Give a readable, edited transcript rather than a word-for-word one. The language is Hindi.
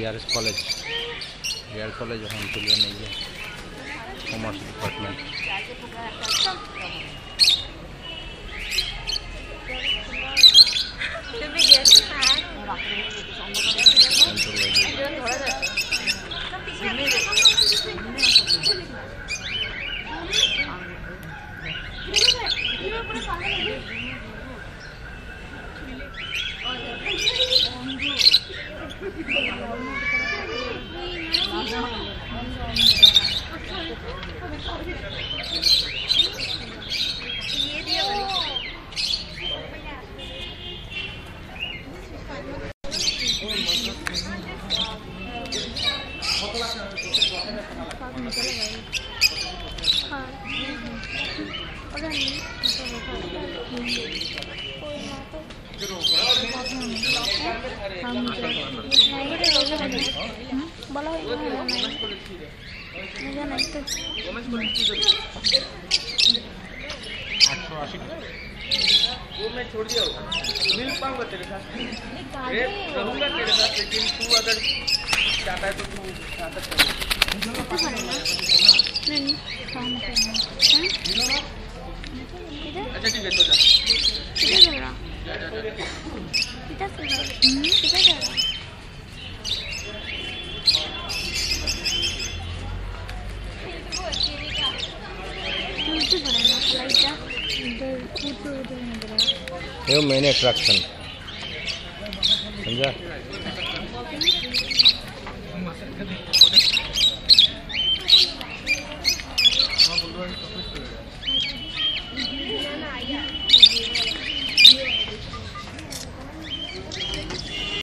DRS कॉलेज फैंटेल नहीं है कॉमर्स डिपार्टमेंट। वो मैं छोड़ दिया मिल पाऊंगा तेरे साथ, रहूंगा तेरे साथ, लेकिन तू अगर चाहता है तो तू अच्छा ठीक है तो जा। ये मेन अट्रैक्शन समझा।